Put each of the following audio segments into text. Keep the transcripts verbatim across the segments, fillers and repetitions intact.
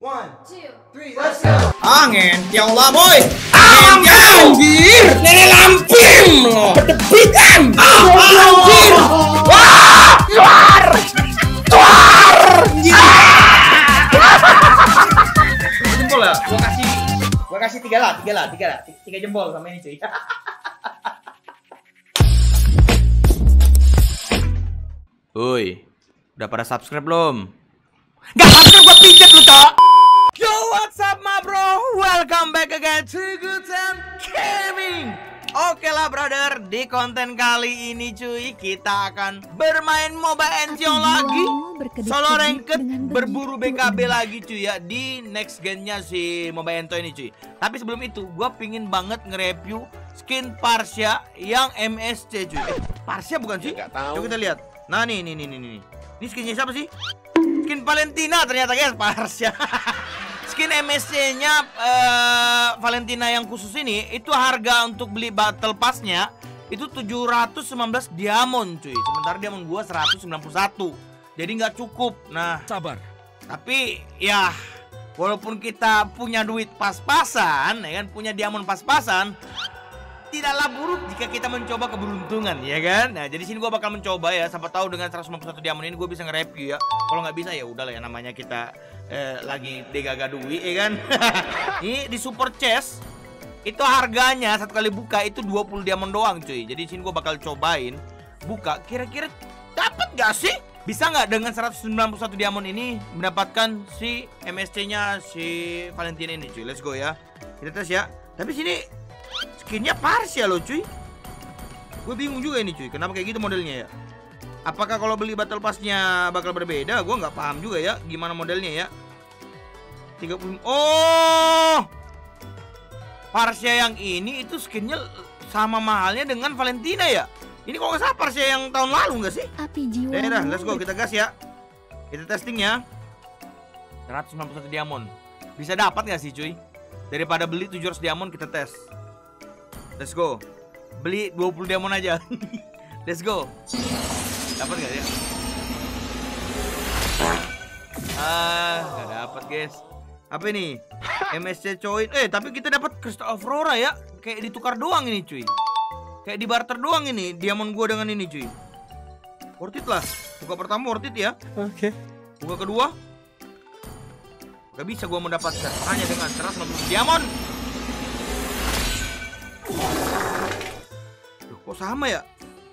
One, two, three, let's go. Angin, ya Allah boy. Ah, anjir. Nenek lampim loh. Kedepitan. Ah, anjir. Wah, keluar. Keluar. Jempol ya? Gua kasih, gua kasih tiga lah, tiga lah, tiga lah, tiga jempol sama ini cuy. Woi, udah pada subscribe belum? Gak subscribe gua pijet lu, Cok. Yo, what's up, ma bro? Welcome back again to Good Time Gaming. Oke lah, brother. Di konten kali ini, cuy, kita akan bermain Mobile Legends lagi. Solo ranked, berburu B K B lagi, cuy ya. Di next gen-nya si Mobile Legends ini, cuy. Tapi sebelum itu, gua pingin banget nge-review skin Parsia yang M S C, cuy. Eh, Parsia bukan sih? Gak tahu. Coba kita lihat. Nah, nih, nih, nih, nih, nih. Ini skinnya siapa sih? Skin Valentina ternyata, guys. Parsia. Skin M S C-nya uh, Valentina yang khusus ini, itu harga untuk beli battle pass-nya itu tujuh ratus sembilan belas diamond, cuy. Sementara diamond gua seratus sembilan puluh satu. Jadi nggak cukup. Nah, sabar. Tapi ya walaupun kita punya duit pas-pasan, ya kan, punya diamond pas-pasan, tidaklah buruk jika kita mencoba keberuntungan, ya kan? Nah, jadi sini gua bakal mencoba ya. Siapa tahu dengan seratus sembilan puluh satu diamond ini gue bisa nge-review ya. Kalau nggak bisa ya udahlah ya, namanya kita eh, lagi degaga duit, ya kan? Ini di super chest itu harganya satu kali buka itu dua puluh diamond doang, cuy. Jadi sini gua bakal cobain buka. Kira-kira dapat gak sih? Bisa nggak dengan seratus sembilan puluh satu diamond ini mendapatkan si M S C-nya si Valentina ini, cuy. Let's go ya. Kita tes ya. Tapi sini skinnya Parsia loh, cuy. Gue bingung juga ini, cuy. Kenapa kayak gitu modelnya ya? Apakah kalau beli battle pass-nya bakal berbeda? Gue nggak paham juga ya gimana modelnya ya. tiga puluh. Oh, Parsia yang ini itu skinnya sama mahalnya dengan Valentina ya. Ini kok nggak salah Parsia yang tahun lalu nggak sih? Api jiwa. Daerah, let's go, kita gas ya. Kita testing ya. seratus sembilan puluh satu diamond. Bisa dapat nggak sih, cuy? Daripada beli tujuh ratus diamond, kita tes. Let's go. Beli dua puluh diamond aja. Let's go. Dapat gak ya? Ah, gak dapat, guys. Apa ini? M S C coin. Eh, tapi kita dapat Crystal Aurora ya. Kayak ditukar doang ini, cuy. Kayak di barter doang ini diamond gua dengan ini, cuy. Worth it lah. Buka pertama worth it ya. Oke. Okay. Buka kedua gak bisa gua mendapatkan hanya dengan seratus enam puluh diamond. Duh, kok sama ya?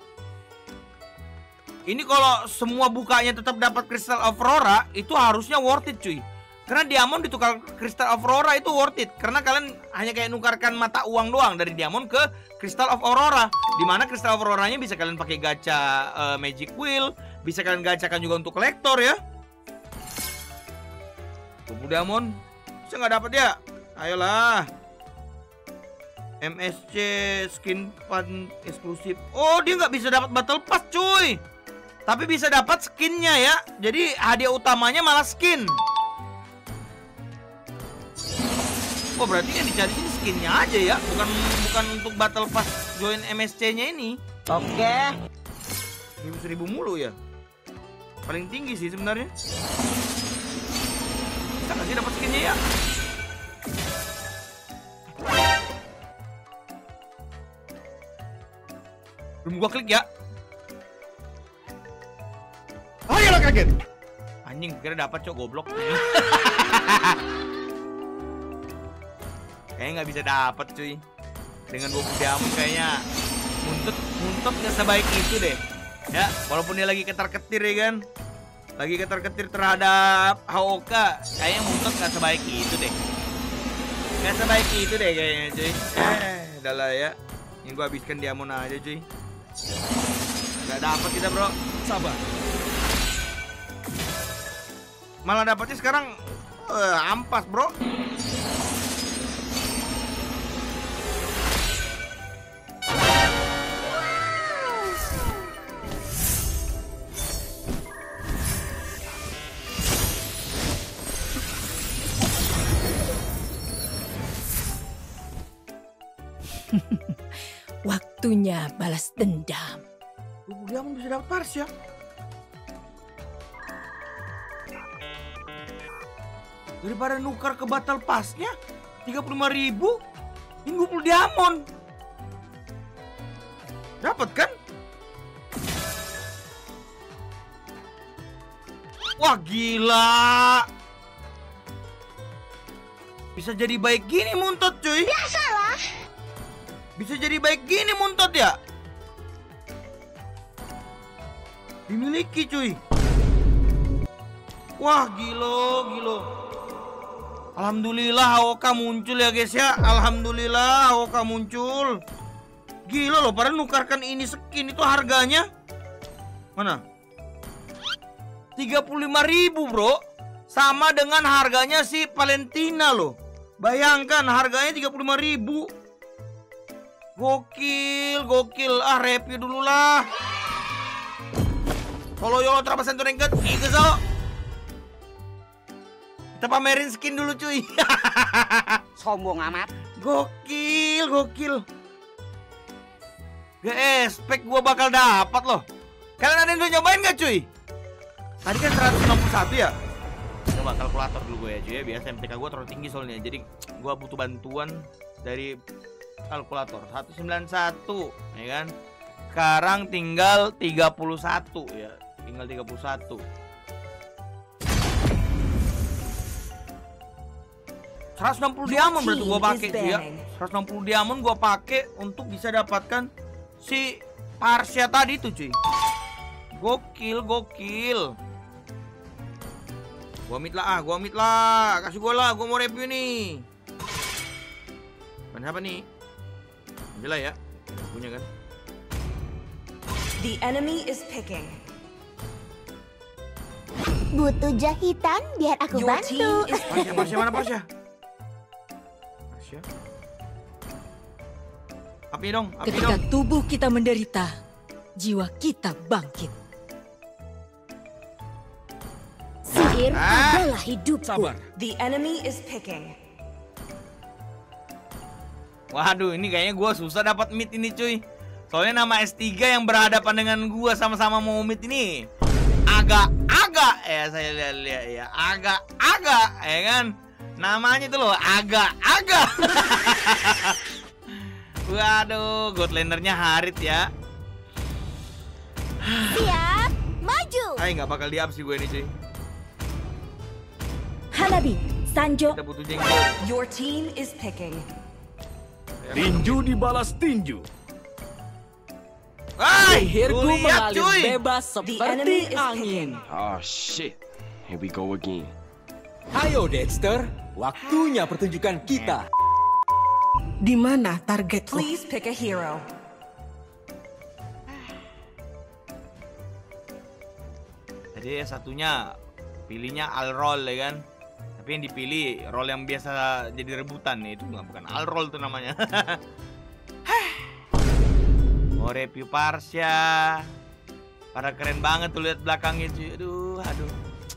Ini kalau semua bukanya tetap dapat Crystal Aurora, itu harusnya worth it, cuy. Karena diamond ditukar Crystal Aurora itu worth it. Karena kalian hanya kayak nukarkan mata uang doang dari diamond ke Crystal of Aurora. Dimana Crystal of Auroranya bisa kalian pakai gacha uh, Magic Wheel, bisa kalian gacakan juga untuk kolektor ya. Tubuh diamond bisa nggak dapat ya? Ayolah. M S C skin fun eksklusif. Oh, dia nggak bisa dapat battle pass, cuy. Tapi bisa dapat skinnya ya. Jadi hadiah utamanya malah skin. Oh, berarti yang dicari ini skinnya aja ya, bukan bukan untuk battle pass join M S C-nya ini. Oke. Seribu seribu mulu ya. Paling tinggi sih sebenarnya. Bisa nggak sih dapat skinnya ya? Belum gua klik ya. Ayolah kaget. Anjing, kira dapat, cok, goblok. Kayaknya nggak bisa dapat, cuy. Dengan dua puluh diamond kayaknya muntut muntut nggak sebaik itu deh. Ya, walaupun dia lagi ketar-ketir ya kan. Lagi ketar-ketir terhadap H O K, kayaknya muntut nggak sebaik itu deh. Nggak sebaik itu deh kayaknya, cuy. Eh, udahlah ya. Ini gua habiskan diamond aja, cuy. Nggak dapat kita, bro. Sabar. Malah dapatnya sekarang uh, ampas, bro. Waktunya balas dendam. Dia mau bisa dapat Parsia. Daripada nukar ke Battle Pass-nya tiga puluh lima ribu, ini dua puluh diamond. Dapat kan? Wah gila. Bisa jadi baik gini Muntot cuy. Biasalah. Bisa jadi baik gini Muntot ya. Dimiliki cuy. Wah gilo gilo. Alhamdulillah A O K muncul ya guys ya. Alhamdulillah A O K muncul. Gila loh, pada nukarkan ini skin itu harganya mana? tiga puluh lima ribu bro. Sama dengan harganya si Valentina loh. Bayangkan harganya tiga puluh lima ribu. Gokil, gokil. Ah, review dulu lah. Solo yolo terapasan tuh rengket. Gitu so. Kita pamerin skin dulu cuy. Sombong amat. Gokil, gokil. Gak expect gua bakal dapat loh. Kalian ada yang udah nyobain gak cuy? Tadi kan seratus enam puluh satu ya. Coba kalkulator dulu gue ya cuy ya. Biasa M T K gue terlalu tinggi soalnya. Jadi gue butuh bantuan dari kalkulator. Seratus sembilan puluh satu ya kan. Sekarang tinggal tiga puluh satu ya. Tinggal tiga puluh satu. seratus enam puluh diamond berarti gue pakai cuy ya. seratus enam puluh diamond gue pakai untuk bisa dapatkan si Parsia tadi tuh cuy. Gokil, gokil. Gua mit lah, ah, gua mit lah. Kasih gua lah, gua mau review nih. Mana apa nih? Angela ya. Punya kan? The enemy is picking. Butuh jahitan biar aku Your bantu. team is Pasya, Pasya mana Pasya? Pasya. Api dong, api Ketika dong. tubuh kita menderita, jiwa kita bangkit. Sihir Ah. adalah hidupku. The enemy is picking. Waduh, ini kayaknya gua susah dapat mid ini cuy. Soalnya nama S tiga yang berhadapan dengan gua sama-sama mau mid ini agak-agak ya saya lihat-lihat ya, agak-agak ya kan. Namanya tuh loh, agak-agak. Waduh, Godlandernya Harit ya. Siap, maju. Ay, nggak bakal di-up sih gue ini cuy. Hanabi, Sanjo. Kita butuh jengkol. Your team is picking. Tinju dibalas tinju. Hai, Sihirku lu lihat mengalir cuy. bebas The enemy seperti is angin. Oh shit. Here we go again. Ayo Dexter, waktunya pertunjukan kita. Di mana targetku? Please pick a hero. Jadi satunya pilihnya Alrol ya kan. Tapi yang dipilih role yang biasa jadi rebutan nih, itu nggak, bukan Alrol tuh namanya. Mau review Parsia. Pada keren banget tuh lihat belakangnya cuy. Aduh, aduh.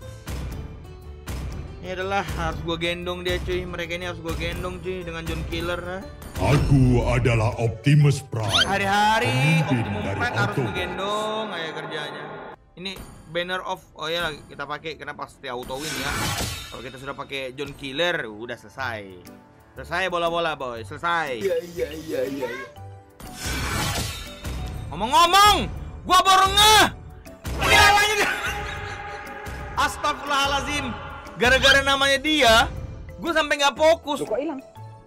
Ini adalah harus gua gendong dia cuy. Mereka ini harus gua gendong cuy dengan John Killer. Aku adalah Optimus Prime. Hari-hari Pemimpin Optimum dari Prime harus Auto. digendong aja kerjanya. Ini banner of, oh ya kita pakai karena pasti auto win ya. Kalau kita sudah pakai John Killer udah selesai. Selesai bola-bola boy, selesai. Iya iya iya iya. Ngomong-ngomong, gua baru ngeh. Ini namanya. Astagfirullahalazim. Gara-gara namanya dia, gua sampai nggak fokus. Kok hilang?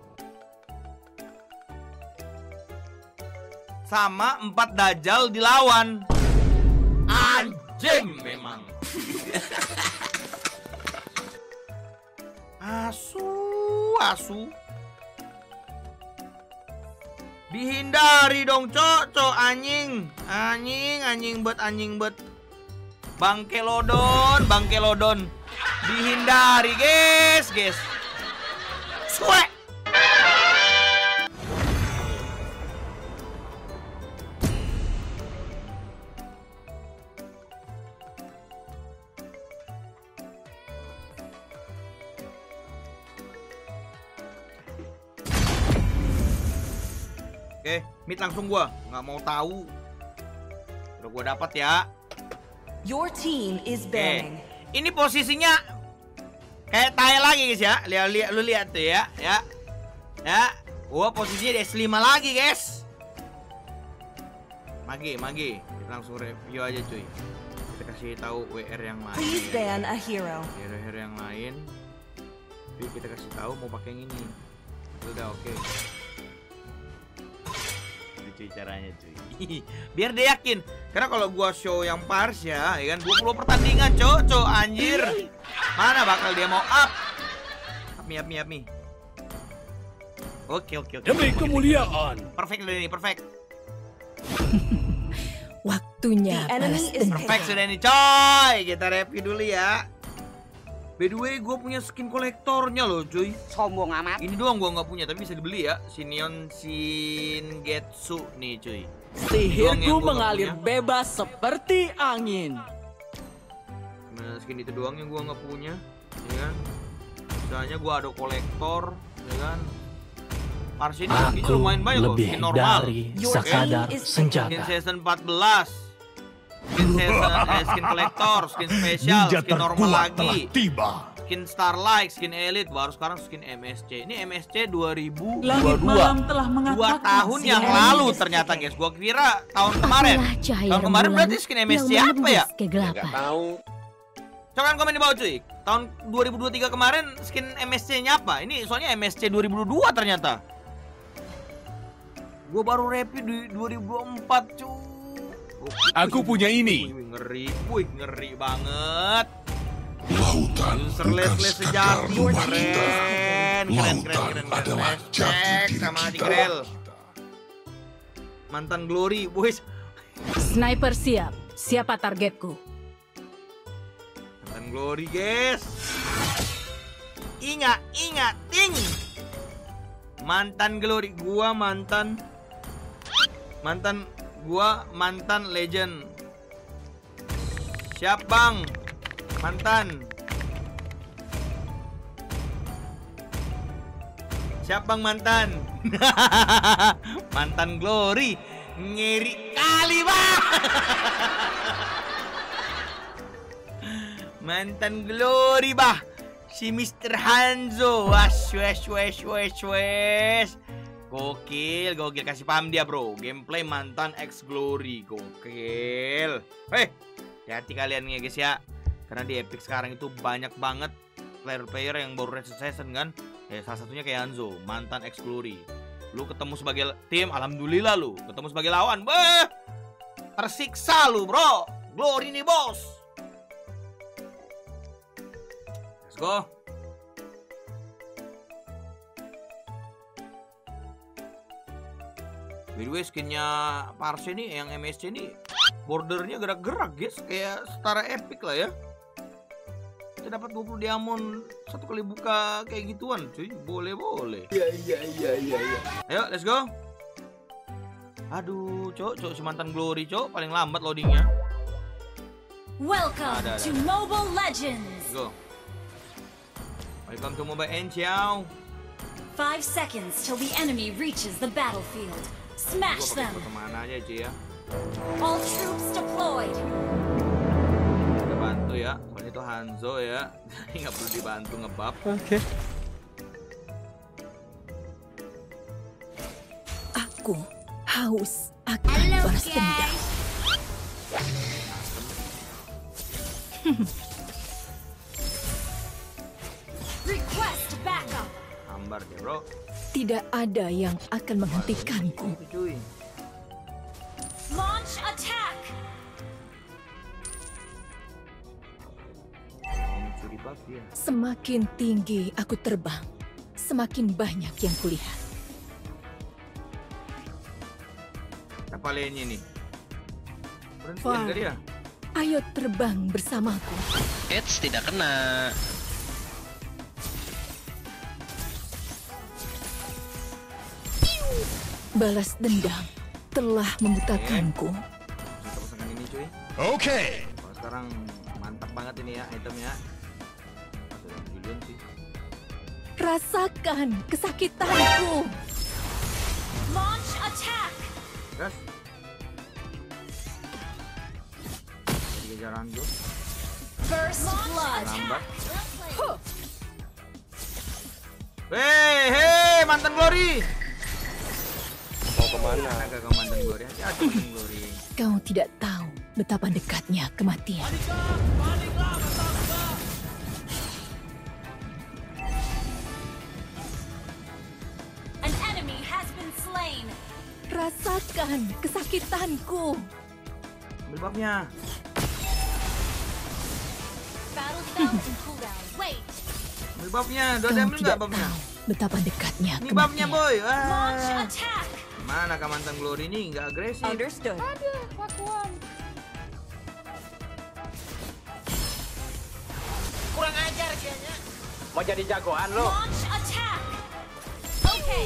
Sama empat dajjal dilawan. Anjing memang. Asu, asu. Dihindari dong, cok, cok, anjing. Anjing, anjing bet, anjing bet. Bangkelodon, bangkelodon. Dihindari, guys, guys. Suek. Oke, mid langsung gua, nggak mau tahu. Udah gua dapat ya. Your team is Oke, banning. ini posisinya Kayak tai lagi guys ya. Lihat lihat lu lihat tuh ya, ya. Ya. Gua posisinya di S lima lagi, guys. Magi, magi. Kita langsung review aja, cuy. Kita kasih tahu W R yang lain. Please ban a hero. Hero-hero yang lain. Jadi kita kasih tahu mau pakai yang ini. Udah oke. Okay. Cuy caranya cuy. Biar dia yakin. Karena kalau gua show yang pars ya, ya kan dua puluh pertandingan, cok, cok anjir. Mana bakal dia mau up? Up mi up mi up mi. Oke oke oke. Demi kemuliaan. Perfect udah ini, perfect. Waktunya The enemy balas is dendam. Perfect sudah ini, coy. Kita review dulu ya. By the way, gue punya skin kolektornya loh, cuy. Sombong amat. Ini doang gue nggak punya, tapi bisa dibeli ya. Sinion Shingetsu nih, cuy. Sihirku mengalir bebas seperti angin. Nah, skin itu doang yang gue nggak punya, ya kan? Misalnya gue ada kolektor, ya kan? Pars ini skinnya lumayan banyak loh, skin normal. Sekadar senjata. Skin season empat belas. Skin season, eh, skin kolektor, skin spesial, Ninja skin normal terkuat lagi. telah tiba. Skin Starlight, skin Elite, baru sekarang skin M S C. Ini M S C dua ribu dua Langit puluh dua. malam telah Dua mengatakan tahun skin yang M S C lalu ternyata, guys. Gua kira tahun kemarin. Akulah cahaya Tahun kemarin rembulan berarti skin M S C yang apa ya? menembus kegelapan. Coba komen di bawah, cuy. Tahun dua ribu dua puluh tiga kemarin skin M S C-nya apa? Ini soalnya M S C dua ribu dua puluh dua ternyata. Gua baru review di dua ribu empat, cuy. Aku punya ini. Wih, ngeri, wih, ngeri banget. Lautan Userless sejati, keren, keren, keren, keren, keren. Cek sama Tigrel. Mantan Glory, boys. Sniper siap. Siapa targetku? Mantan Glory, guys. Ingat, ingat, ting. Mantan Glory, gua mantan, mantan, gua mantan legend. Siap bang, mantan. Siap bang mantan. Mantan Glory, ngeri kali bang. Mantan Glory bah, si mister Hanzo. Wash wash wash wash wash. Gokil, gokil, kasih paham dia bro. Gameplay mantan X Glory, gokil. Hei, hati kalian ya guys ya. Karena di Epic sekarang itu banyak banget player-player yang baru recent season kan. Ya salah satunya kayak Hanzo, mantan X Glory. Lu ketemu sebagai tim, alhamdulillah lu. Ketemu sebagai lawan, beh, tersiksa lu bro. Glory nih bos. Let's go. By the way, skinnya Pars ini yang M S C ini bordernya gerak-gerak guys, kayak setara epic lah ya. Kita dapat dua puluh diamond satu kali buka kayak gituan, cuy. Boleh-boleh. Iya iya iya iya iya. Ayo, let's go. Aduh, cok, cok si mantan Glory, cok, paling lambat loadingnya. Welcome Ada, ada, to ada. Mobile Legends. Let's go. Welcome to Mobile Legends. Five seconds till the enemy reaches the battlefield. Smash Gua pakai them. kemana aja cuy ya. All troops deployed. Kita bantu ya. Soalnya itu Hanzo ya. Jadi nggak perlu dibantu ngebab. Oke. Aku haus akan balas dendam. Request backup. Hambar deh bro. Tidak ada yang akan menghentikanku. Itu cuy. Launch attack. Mencuri buff dia. Semakin tinggi aku terbang, semakin banyak yang kulihat. Apa lainnya nih? Berhenti Wah. enggak dia? Ayo terbang bersamaku. Eits, tidak kena. Balas dendam telah membutakanku. Kita pasangkan ini cuy. Oke. Kalau sekarang mantap banget ini ya itemnya. Masuk yang Julian sih. Rasakan kesakitanku. Launch attack. Gas. Jadi kejar Hanzo. First blood. Lambat. Hei, hei, mantan Glory. Mau kemana? Agak ke mantan Glory. Hati-hati mantan Glory. Kau tidak tahu betapa dekatnya kematian. An enemy has been slain. Rasakan kesakitanku. Ambil buffnya. Battle spell in cooldown. Wait. Ambil buffnya. Udah Kau diambil tidak nggak buffnya? tahu betapa dekatnya Ini buffnya kematian. boy. Launch Wah. attack. Mana kah mantan Glory ini? Nggak agresif. Understood. Kurang ajar kayaknya. Mau jadi jagoan lo? Launch attack. Okay.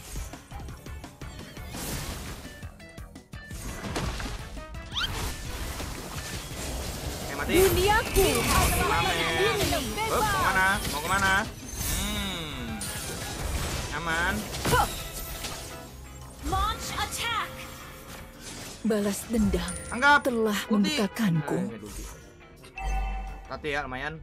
Oke, mati. Duniaku. Mamen. Hup, mau kemana? Mau kemana? Hmm. Aman. Launch attack. Balas dendam Anggap. telah Ulti. membukakanku. Eh, ada ulti. Satu ya, lumayan.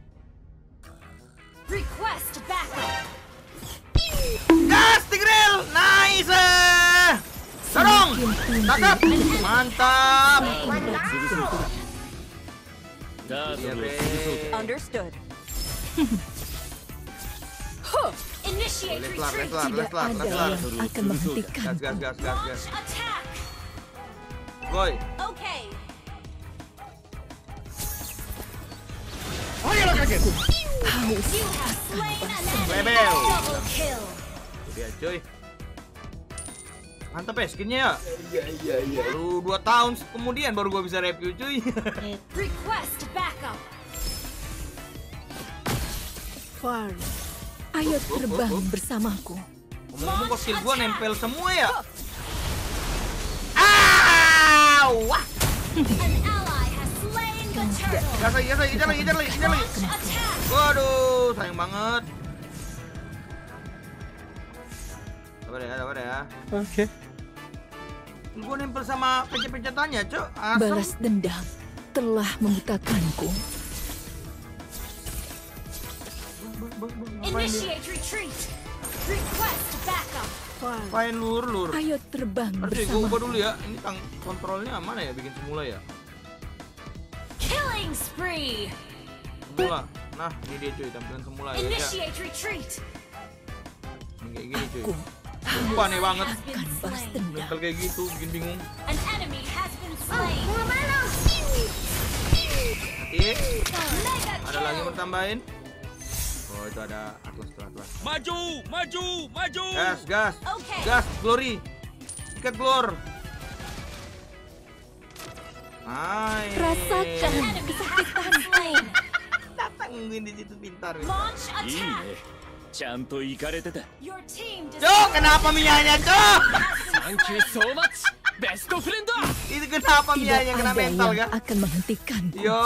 Request backup. Gas, Tigreal! Nice! Dorong! Tangkap! Mantap! Iya, Bre. Understood. Initiate Leslar, retreat. leslar, Tidak leslar, ada leslar. yang akan Gas, menghentikanku. gas, gas, gas, gas. Launch attack. Boy. Okay. Haus. You have slain an enemy. Rebel. Double kill. Dia cuy. Mantap ya skinnya ya. Iya iya iya. Baru dua tahun kemudian baru gua bisa review cuy. Request backup. Far. Ayo terbang bersamaku. Ngomong-ngomong kok skill gua nempel semua ya. Ah! Wah. An ally has slain the turtle. Gas lagi, gas lagi, kejar lagi, kejar lagi, kejar lagi. Launch attack. Waduh, sayang banget. Sabar ya, sabar ya. Oke. Gua nempel sama pencet-pencetannya, Cok. Asem. Balas dendam telah membukakanku. Initiate retreat. Request backup. Far. Main lur, lur. Ayo terbang Harus gua ubah bersamaku. dulu ya. Ini tang kontrolnya mana ya bikin semula ya? Killing spree. Semula. Nah, ini dia cuy, tampilan semula ya. ya. Initiate retreat. Ini kayak gini cuy. Aku Sumpah nih banget. Has been akan balas slain. dendam. Nempel kayak gitu, bikin bingung. An enemy has been slain. Nanti Mega ada lagi mau kill. tambahin. Oh, itu ada Atlas tuh, Atlas. Maju, maju, maju. Gas, gas. Okay. Gas, Glory. Ikat Glor. Hai. Rasakan An enemy has been slain. Tangguin di situ pintar. Launch attack. ちゃんと行かれてた。 Your team Cok, kenapa Mianya, Cok? Thank you so much. Best of friend. Itu kenapa Tidak Mianya kena ada mental, yang kan? akan menghentikanku. Yo.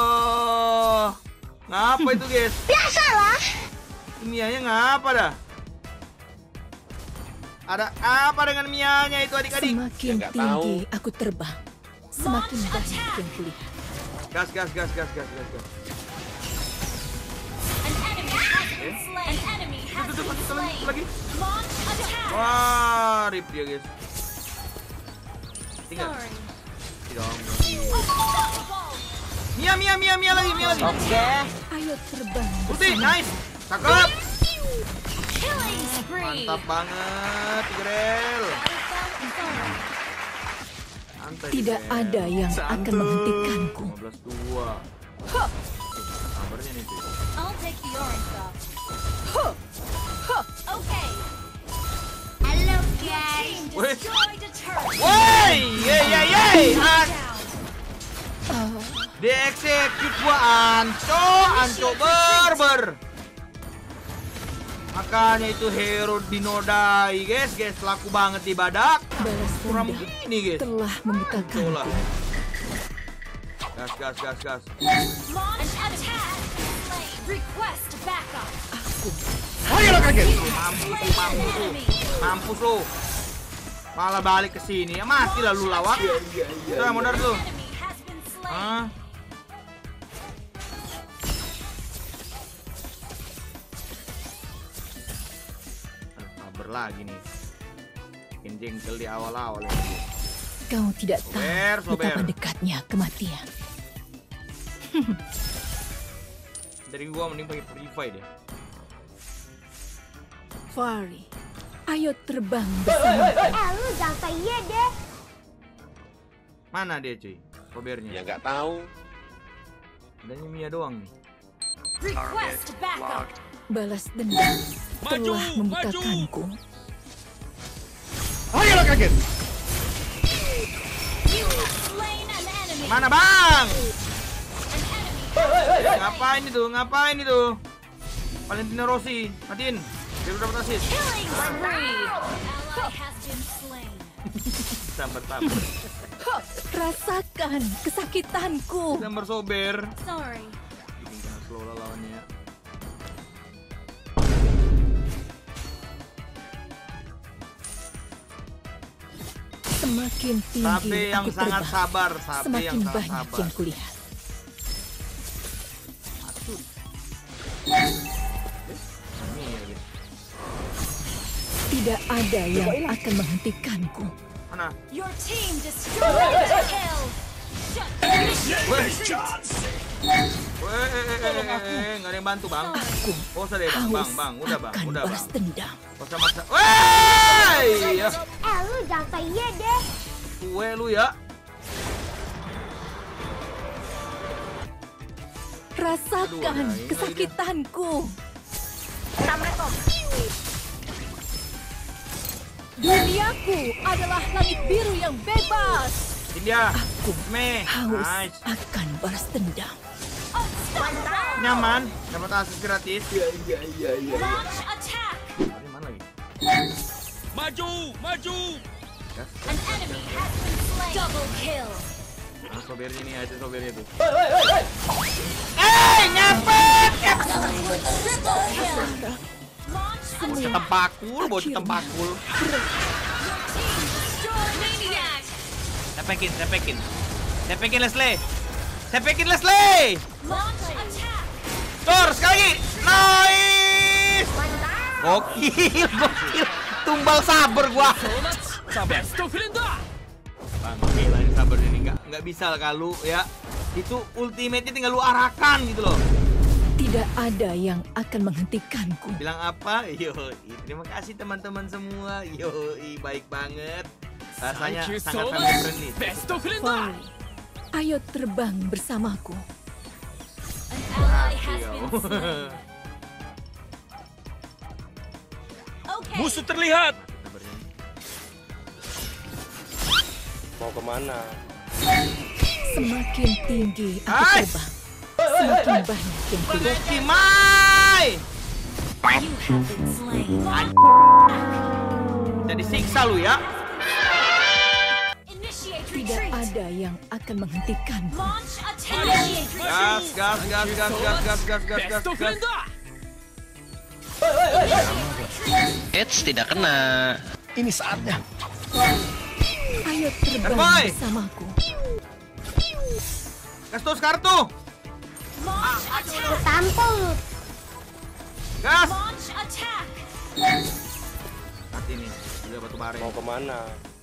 Ngapa itu, guys? Biasalah. Mianya ngapa dah? Ada apa dengan Mianya itu adik-adik? Semakin tinggi aku terbang, semakin banyak yang kulihat. Gas, gas, gas, gas, gas, gas, gas. An enemy has been slain. An enemy has Tuh, tuh, been tuh, lagi, slain. lagi. Launch attack. Wah, rip dia, guys. Tinggal. Sorry. Tidak, Unstoppable. Mia, Mia, Mia, Mia lagi, Mia lagi. Ayo terbang Ulti, bersama. nice. Cakep. Killing spree. Mantap banget, Grel. Santai, Tidak Grel. ada yang akan menghentikanku. lima belas dua. Kabarnya nih, cuy. I'll take the orange buff. Okay. Hello guys. Wait. Destroyed a turret. Woi, ye ye ye. Ah, Down. dieksekut gua anco, anco berber. Makanya itu hero dinodai, guys, guys, laku banget di badak. Balas Kurang dendam begini, guys. telah Betul lah. membukakanku. Gas, gas, gas, gas. Launch attack. Request backup. Ayo kaget. You have Mampus, slain an mampus lu. enemy. Mampus lu. Malah balik ke sini. Ya mati lah lu lawak. Udah modar tuh. Enemy has been slain. Hah? Sabar lagi nih. Bikin jengkel di awal-awal. Kau tidak tahu Sober, sober. betapa dekatnya kematian. Dari gua mending pakai purify deh. Fari, ayo terbang bersama. Eh, lu jangan kayak iya deh. Mana dia cuy? Sobernya. Ya nggak tahu. Adanya Mia doang nih. Request backup. Balas dendam Maju, telah membutakanku. Ayolah kaget. You have slain an enemy. Mana bang? An enemy. Ngapain itu? Ngapain itu? Valentino Rossi, matiin. Dia udah dapat assist. Killing spree. Ally has been slain. Sabar-sabar. Rasakan kesakitanku. Sabar sober. Sorry. Bikin kena slow lah lawannya. Semakin tinggi Sabe yang aku sangat terbang, sabar, Sabe semakin yang sangat banyak sabar. yang kulihat. Ini lagi. Tidak ada yang akan menghentikanku. Mana? Your team destroyed the kill. Shut Weh, eh, eh, eh, eh, nggak ada yang bantu bang. Aku Oh sudah bang, bang, haus bang, udah bang, akan udah bang. balas dendam. Gak usah maksa. Wey, ya. Eh, lu jangan kayak iya deh. Kue lu ya. Rasakan Aduh, ini kesakitanku. Assalamualaikum. Duniaku adalah langit biru yang bebas. India, Aku meh, haus nice, akan balas dendam. nyaman, dapat akses gratis. Iya, iya, iya, iya. Launch attack. Ini mana lagi? Maju, maju. An enemy has been slain. Double kill. Nah, sobernya nih, aja sobernya tuh. Eh, nyapet. Triple kill. Launch Bocah attack. tempakul, bocah tempakul. Destroy maniac. Tepekin, tepekin. Tepekin Leslie. Tepekin Leslie. Launch attack. Tor, sekali lagi. Nice. Gokil, gokil. Tumbal sabar gua. Best friend. Bang, gila ini sabar ini nggak nggak bisa lah kalau ya. Itu ultimate-nya tinggal lu arahkan gitu loh. Tidak ada yang akan menghentikanku. Bilang apa? Yo, terima kasih teman-teman semua. Yo, baik banget. Rasanya Thank you sangat so family much. friendly. Best friend. Fari, ayo terbang bersamaku. An ally has been slain. Okay. Musuh terlihat. Mau kemana? Semakin tinggi aku Hai. terbang, semakin banyak yang kulihat. Kimai! You have been slain. Jadi siksa lu ya. Initiate Tidak retreat. ada yang akan menghentikanku. Launch attack. Initiate Gas, gas, gas, gas, gas, gas, gas, gas, gas, Best gas. friend. Eits, tidak kena. Ini saatnya. Ayo terbang Herboy. bersamaku. Gas terus kartu. Launch attack. Tampol lu. Gas. Launch attack. Mati nih. Udah batu bare. Mau kemana?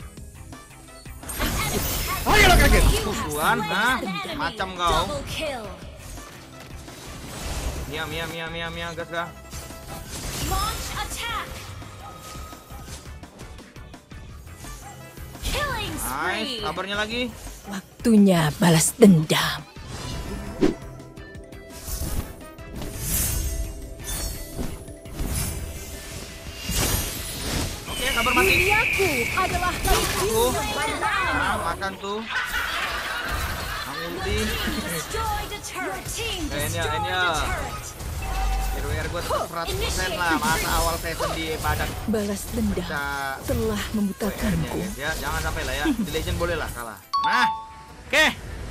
Ayolah kaget. You have Tusuan, slain hah? an enemy. Macam kau. Double kill. Mia, Mia, Mia, Mia, Mia, gas gas. Launch attack. Killing Nice, spree. kabarnya lagi. Waktunya balas dendam. Oke, kabar mati. Duniaku adalah langit biru. Tuh. Nah, makan tuh. Ang ulti. Destroyed a turret. Your team Kayaknya, destroyed kayaknya. a turret. R W R gua tetap seratus persen lah. Masa awal season di badan Balas dendam bisa telah W R-nya membutakanku. guys ya. Jangan sampai lah ya. Di Legend boleh lah kalah. Nah, oke.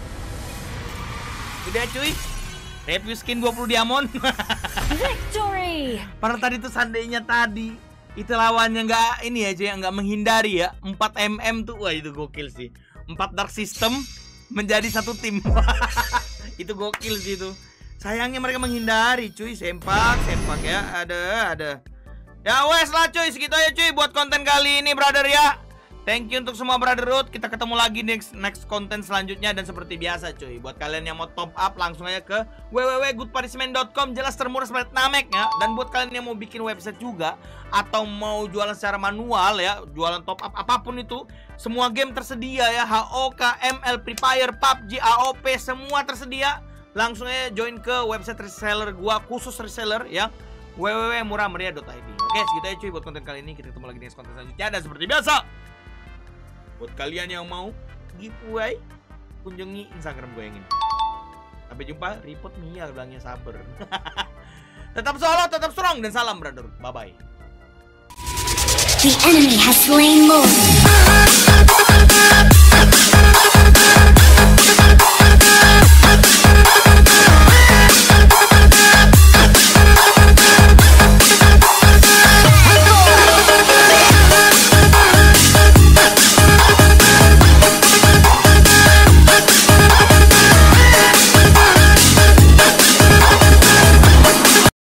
Udah cuy. Review skin dua puluh diamond. Victory. Padahal tadi tuh seandainya tadi itu lawannya nggak ini ya cuy, nggak menghindari ya. empat mm tuh, wah itu gokil sih. empat dark system menjadi satu tim. Itu gokil sih itu. Sayangnya mereka menghindari cuy. Sempak, sempak ya. Ada, ada. Ya wes lah cuy, segitu aja cuy buat konten kali ini brother ya. Thank you untuk semua brotherhood. Kita ketemu lagi next next konten selanjutnya. Dan seperti biasa cuy, buat kalian yang mau top up langsung aja ke w w w titik good punishment titik com. Jelas termurah seperti Namek ya. Dan buat kalian yang mau bikin website juga atau mau jualan secara manual ya, jualan top up apapun itu, semua game tersedia ya. H O K, M L, Free Fire, P U B G, A O P, semua tersedia. Langsung aja join ke website reseller gua, khusus reseller ya, w w w titik murah meriah titik i d. Oke, segitu aja cuy buat konten kali ini. Kita ketemu lagi di next konten selanjutnya. Dan seperti biasa, buat kalian yang mau giveaway, kunjungi Instagram gue yang ini. Sampai jumpa. Report Mia bilangnya sabar. Tetap solo, tetap strong, dan salam brother. Bye bye. The enemy has slain Lord.